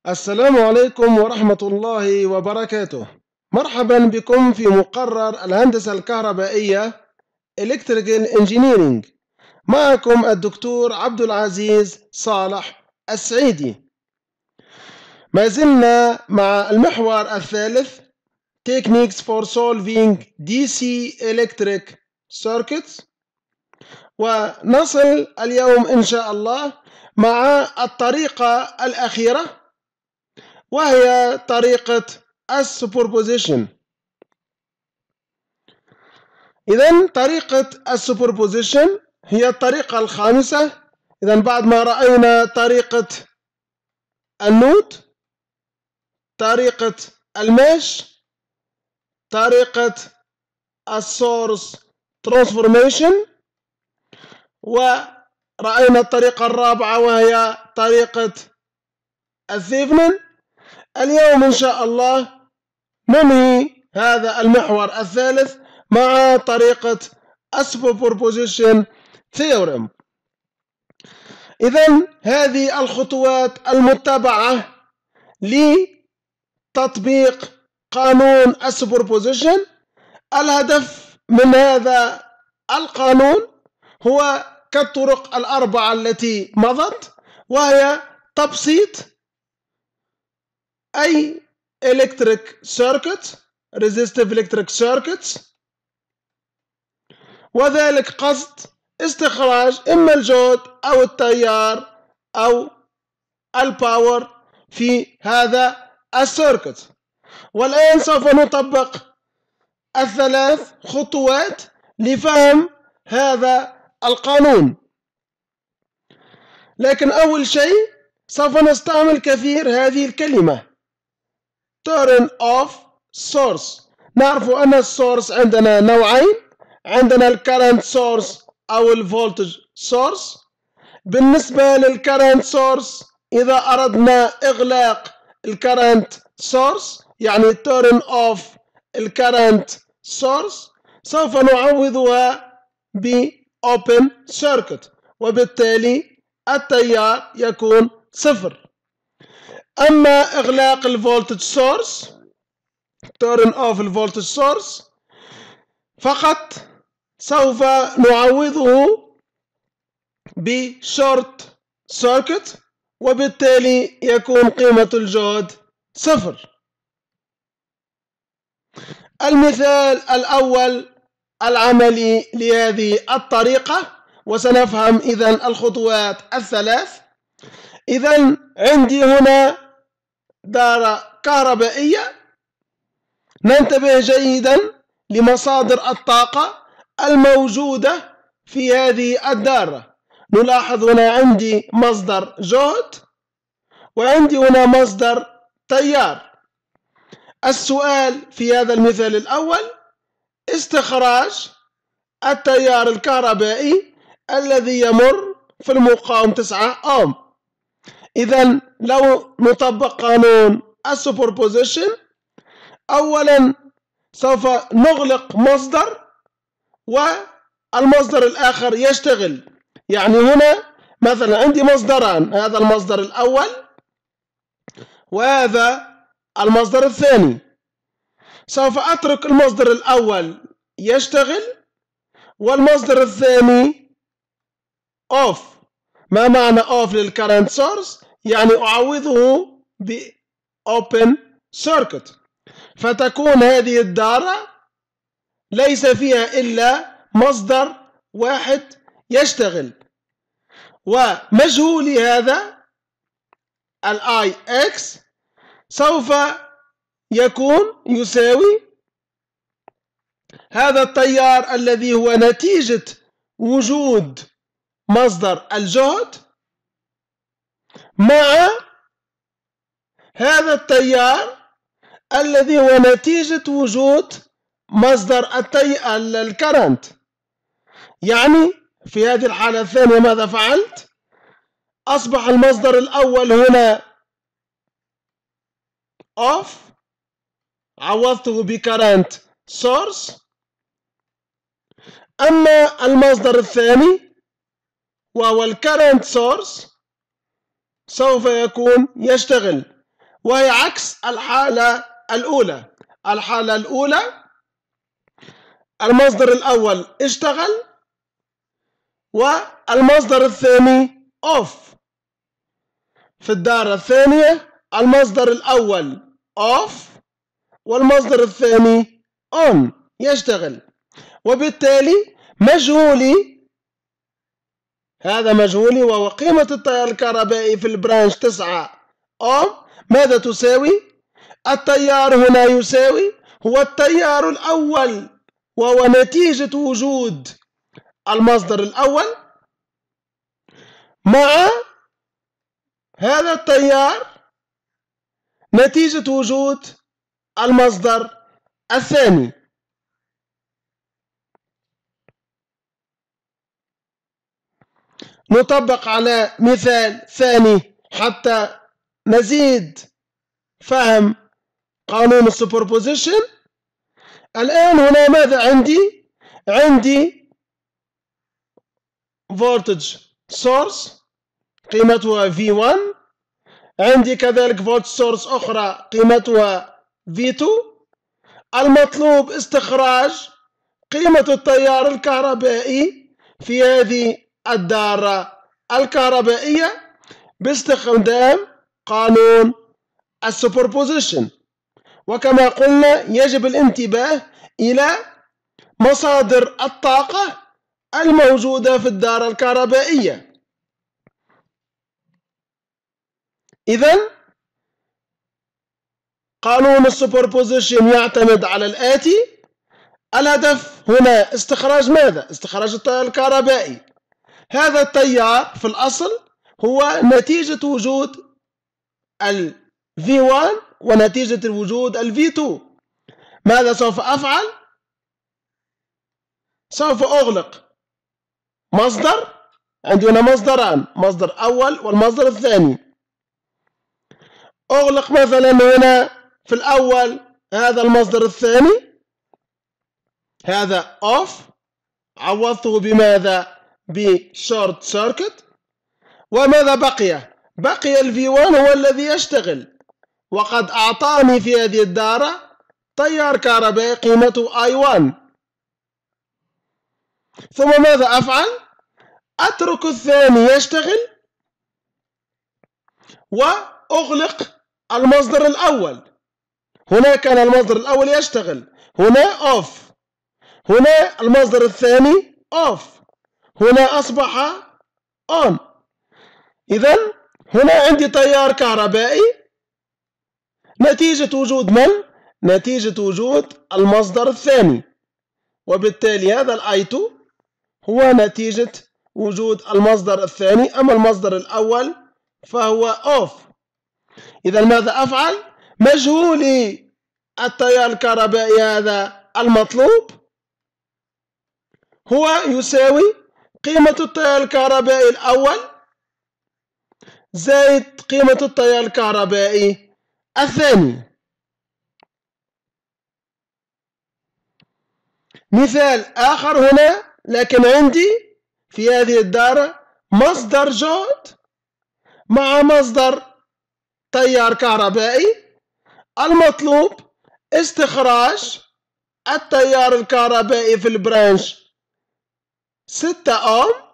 السلام عليكم ورحمة الله وبركاته. مرحبا بكم في مقرر الهندسة الكهربائية Electrical Engineering. معكم الدكتور عبد العزيز صالح السعيدي. ما زلنا مع المحور الثالث Techniques for Solving DC Electric Circuits، ونصل اليوم إن شاء الله مع الطريقة الأخيرة، وهي طريقة السوبربوزيشن. إذن طريقة السوبربوزيشن هي الطريقة الخامسة. إذن بعد ما رأينا طريقة النود، طريقة المش، طريقة السورس ترانسفورميشن، ورأينا الطريقة الرابعة وهي طريقة الثيفنين. اليوم إن شاء الله ننهي هذا المحور الثالث مع طريقة السوبربوزيشن ثيورم. إذن هذه الخطوات المتبعة لتطبيق قانون السوبربوزيشن. الهدف من هذا القانون هو كالطرق الأربعة التي مضت، وهي تبسيط أي electric circuit resistive electric circuits، وذلك قصد استخراج إما الجهد أو التيار أو الباور في هذا السيركت. والآن سوف نطبق الثلاث خطوات لفهم هذا القانون. لكن أول شيء سوف نستعمل كثير هذه الكلمة turn off source. نعرف أن السورس عندنا نوعين، عندنا الكرنت سورس أو الفولتج سورس. بالنسبة للكرنت سورس، إذا أردنا إغلاق الكرنت سورس يعني turn off الكرنت سورس، سوف نعوضها ب open circuit، وبالتالي التيار يكون صفر. أما إغلاق الفولتج سورس turn off الفولتج سورس فقط سوف نعوضه بشورت سيركت، وبالتالي يكون قيمة الجهد صفر. المثال الأول العملي لهذه الطريقة، وسنفهم إذن الخطوات الثلاث. إذن عندي هنا دارة كهربائية. ننتبه جيدا لمصادر الطاقة الموجودة في هذه الدارة. نلاحظ هنا عندي مصدر جهد، وعندي هنا مصدر تيار. السؤال في هذا المثال الأول استخراج التيار الكهربائي الذي يمر في المقاوم 9 أوم. إذن لو نطبق قانون السوبربوزيشن، أولا سوف نغلق مصدر والمصدر الآخر يشتغل. يعني هنا مثلا عندي مصدران، هذا المصدر الأول وهذا المصدر الثاني. سوف أترك المصدر الأول يشتغل والمصدر الثاني أوف. ما معنى أوف للكرنت سورس؟ يعني أعوضه ب open circuit، فتكون هذه الدارة ليس فيها إلا مصدر واحد يشتغل، ومجهولي هذا الآي إكس سوف يكون يساوي هذا التيار الذي هو نتيجة وجود مصدر الجهد مع هذا التيار الذي هو نتيجة وجود مصدر الكرنت. يعني في هذه الحالة الثانية ماذا فعلت؟ أصبح المصدر الأول هنا off، عوضته بكرنت سورس. أما المصدر الثاني وهو الكرنت سورس سوف يكون يشتغل. وهي عكس الحالة الأولى. الحالة الأولى المصدر الأول اشتغل والمصدر الثاني off. في الدارة الثانية المصدر الأول off والمصدر الثاني on يشتغل، وبالتالي مجهولي، هذا مجهولي وهو قيمة التيار الكهربائي في البرانش 9 أوم. ماذا تساوي؟ التيار هنا يساوي هو التيار الأول وهو نتيجة وجود المصدر الأول مع هذا التيار نتيجة وجود المصدر الثاني. نطبق على مثال ثاني حتى نزيد فهم قانون السوبربوزيشن. الآن هنا ماذا عندي؟ عندي فولتج سورس قيمتها V1، عندي كذلك فولت سورس أخرى قيمتها V2. المطلوب استخراج قيمة التيار الكهربائي في هذه الدارة الكهربائية باستخدام قانون السوبربوزيشن. وكما قلنا يجب الانتباه إلى مصادر الطاقة الموجودة في الدارة الكهربائية. إذن قانون السوبربوزيشن يعتمد على الآتي. الهدف هنا استخراج ماذا؟ استخراج التيار الكهربائي. هذا التيار في الأصل هو نتيجة وجود ال V1 ونتيجة وجود ال V2. ماذا سوف أفعل؟ سوف أغلق مصدر، عندي هنا مصدران، مصدر أول والمصدر الثاني. أغلق مثلا هنا في الأول هذا المصدر الثاني، هذا off، عوضته بماذا؟ بشورت سيركت. وماذا بقي؟ بقي ال V1 هو الذي يشتغل، وقد أعطاني في هذه الدارة تيار كهربائي قيمته I1. ثم ماذا أفعل؟ أترك الثاني يشتغل وأغلق المصدر الأول. هنا كان المصدر الأول يشتغل، هنا off، هنا المصدر الثاني off، هنا أصبح on. إذن هنا عندي تيار كهربائي نتيجة وجود من؟ نتيجة وجود المصدر الثاني، وبالتالي هذا ال I2 هو نتيجة وجود المصدر الثاني، أما المصدر الأول فهو off. إذن ماذا أفعل؟ مجهولي التيار الكهربائي هذا المطلوب هو يساوي قيمة التيار الكهربائي الأول زائد قيمة التيار الكهربائي الثاني. مثال آخر هنا، لكن عندي في هذه الدارة مصدر جهد مع مصدر تيار كهربائي. المطلوب استخراج التيار الكهربائي في البرانش 6 أوم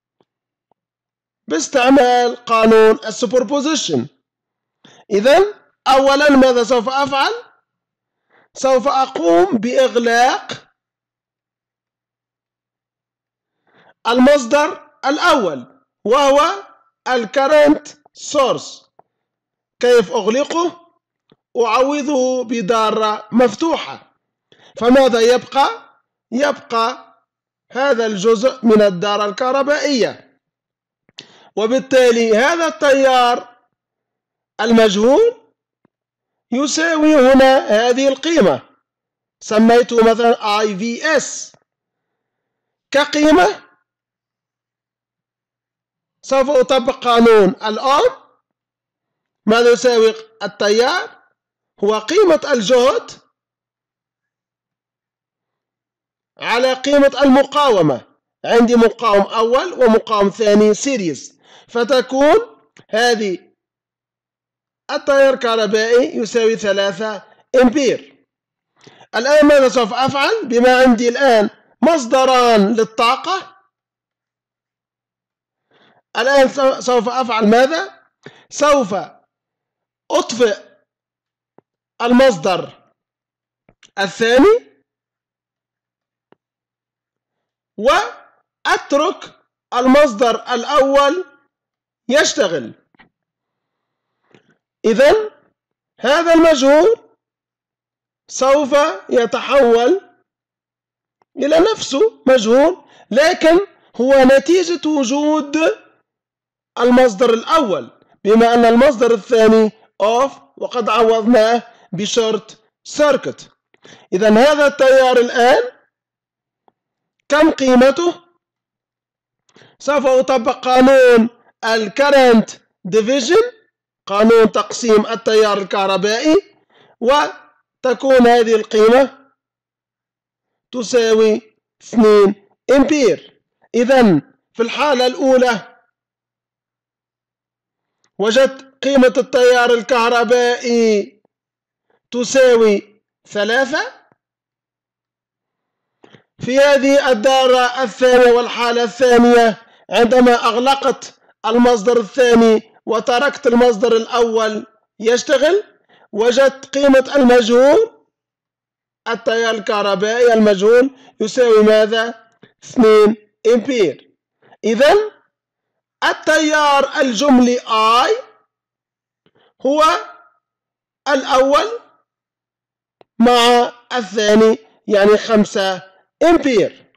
باستعمال قانون السوبربوزيشن. إذن أولا ماذا سوف أفعل؟ سوف أقوم بإغلاق المصدر الأول وهو الكرنت سورس. كيف أغلقه؟ أعوضه بدارة مفتوحة. فماذا يبقى؟ يبقى هذا الجزء من الدارة الكهربائية، وبالتالي هذا التيار المجهول يساوي هنا هذه القيمة، سميته مثلا IVS كقيمة. سوف أطبق قانون الأوم. ماذا يساوي التيار؟ هو قيمة الجهد على قيمة المقاومة. عندي مقاوم أول ومقاوم ثاني سيريز، فتكون هذه التيار الكهربائي يساوي 3 أمبير. الآن ماذا سوف أفعل؟ بما عندي الآن مصدران للطاقة، الآن سوف أفعل ماذا؟ سوف أطفئ المصدر الثاني وأترك المصدر الأول يشتغل. إذن هذا المجهول سوف يتحول إلى نفسه مجهول، لكن هو نتيجة وجود المصدر الأول، بما أن المصدر الثاني أوف وقد عوضناه بشورت سيركت. إذن هذا التيار الآن كم قيمته؟ سوف أطبق قانون الكرنت ديفيجن، قانون تقسيم التيار الكهربائي، وتكون هذه القيمة تساوي 2 أمبير. إذن في الحالة الأولى وجدت قيمة التيار الكهربائي تساوي 3. في هذه الدائرة الثانية والحالة الثانية عندما أغلقت المصدر الثاني وتركت المصدر الأول يشتغل، وجدت قيمة المجهول التيار الكهربائي المجهول يساوي ماذا؟ 2 أمبير. إذن التيار الجملي I هو الأول مع الثاني، يعني 5 أمبير.